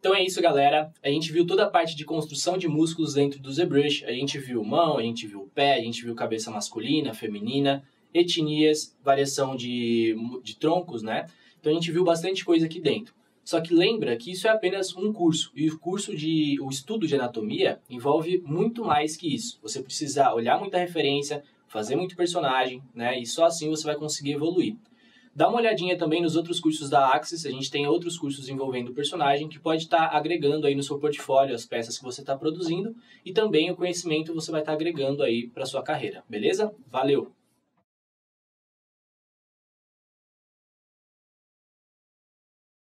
Então é isso, galera. A gente viu toda a parte de construção de músculos dentro do ZBrush. A gente viu mão, a gente viu pé, a gente viu cabeça masculina, feminina, etnias, variação de troncos, né? Então a gente viu bastante coisa aqui dentro. Só que lembra que isso é apenas um curso. E o estudo de anatomia envolve muito mais que isso. Você precisa olhar muita referência, fazer muito personagem, né? E só assim você vai conseguir evoluir. Dá uma olhadinha também nos outros cursos da Axis, a gente tem outros cursos envolvendo o personagem que pode estar agregando aí no seu portfólio as peças que você está produzindo e também o conhecimento você vai estar agregando aí para sua carreira, beleza? Valeu!